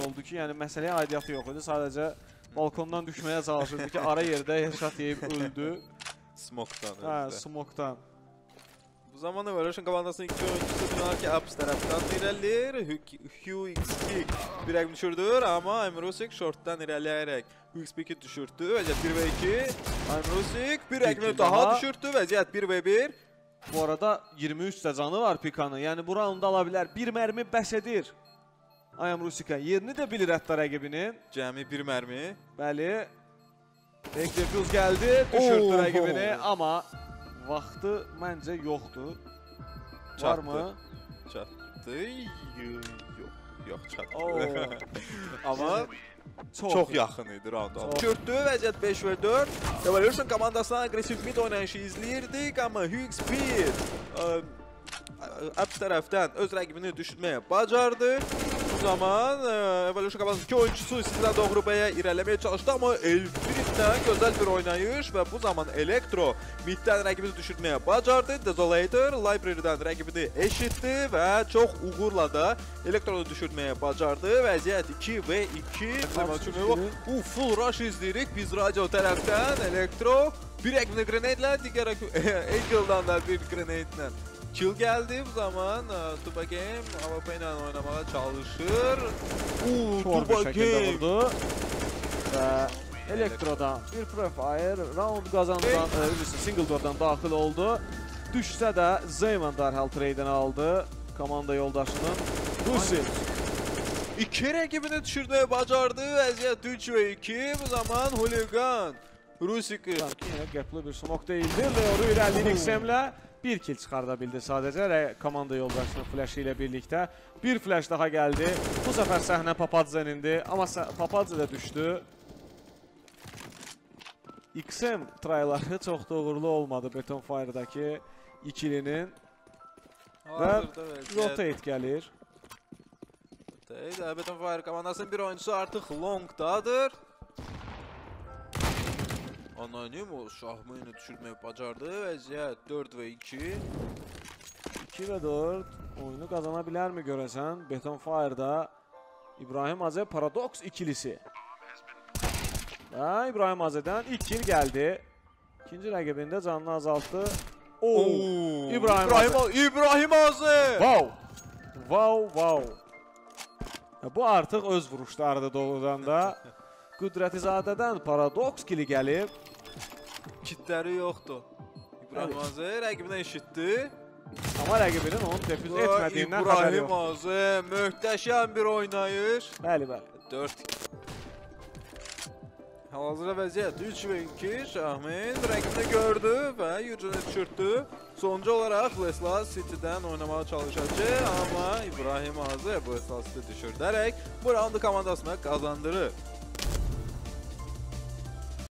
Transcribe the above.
oldu ki, yəni məsələyə aidiyyatı yox idi. Sadəcə balkondan düşməyə çalışırdı ki, ara yerdə headshot yeyib öldü. Smoktan. Hə, smoktan. Bu zaman Evolution komandasının iki oyuncusu Binarki Apps taraftan ilerler. Hugh X-Kick bir rəqm düşürdür ama Emrosik shortdan ilerleyerek Hugh X-Kick'i düşürdü. Vəziyyət 1 və 2. Emrosik bir rəqmini daha düşürdü. Vəziyyət 1 və 1. Bu arada 23 də canı var Pikanın. Yəni bu raundu ala bilər. Bir mərmi bəs edir. Ayam Rusika yerini də bilir hətta rəqibinin. Cəmi bir mərmi. Bəli. Ekdefuz gəldi, düşürdü rəqibini. Amma vaxtı məncə yoxdur. Varmı? Çatdı. Yox çatdı. Amma çox yaxın idi rounda. Düşürdü, vəziyyət 5 və 4. Evolution komandasından agresiv mid oynayışı izləyirdik, amma Hughes 1 Apps tərəfdən öz rəqibini düşürməyə bacardı. Bu zaman Evolution komandasının iki oyuncusu sizdən doğru bəyə irələməyə çalışdı, amma Elfrid'dən gözəl bir oynayış və bu zaman Elektro middən rəqibini düşürməyə bacardı. Desolator Library'dən rəqibini eşitdi və çox uğurla da Elektro'nu düşürməyə bacardı. Vəziyyət 2 və 2. Full rush izləyirik biz radio tərəfdən. Elektro bir rəqibini grenade-lə, digər Eagle'dan da bir grenade-lə kill geldi. Bu zaman Tuba Game AWP ile oynamaya çalışır. Tuba Game vurdu. Ve Elektro'dan bir Prefire round kazandan, single door'dan daxil oldu. Düşsə də Zeyman dərhal trade'ini aldı. Komanda yoldaşının Rusi. İki rəqibini düşürməyə bacardı. Vəziyyət 3 və 2. Bu zaman Hooligan Rusik'i. Yine qəpli bir smoke değildi. Leoru irəliyini XM-lə bir kill çıxarda bildi sadəcə komanda yoldaşının flaşı ilə birlikdə. Bir flash daha gəldi. Bu səfər səhnə Papadze'nindir. Amma Papadze də düşdü. XM trayları çox da uğurlu olmadı Beton Fire'daki ikilinin. Və rotate gəlir. Beton Fire komandasının bir oyuncusu artıq longdadır. Anonim Şahmayını düşürməyi bacardı. Vəziyyət 4 və 2. 2 və 4. Oyunu qazana bilərmi görəsən? Beton Fire'da İbrahim Azə Paradox ikilisi. Və İbrahim Azədən ilk kill gəldi. İkinci rəqibində canını azaltdı. İbrahim Azə! Wow. Bu artıq öz vuruşlardı doğrudan da. Qüdrətizadədən Paradox kili gəlib. Kitləri yoxdur. İbrahim Azə rəqibini eşitdi. Amma rəqibinin onu defüz etmədiyindən xəbəri İbrahim yox. Azə möhtəşəm bir oynayış. Bəli. 4. Hal-hazırda vəziyyət 3 və 2. Şahmin rəqibini gördü və yücünü düşürtdü. Sonuncu olaraq Blesla City'dən oynamağa çalışacaq. Amma İbrahim Azə Blesla City düşürdərək bu roundu komandasına qazandırır.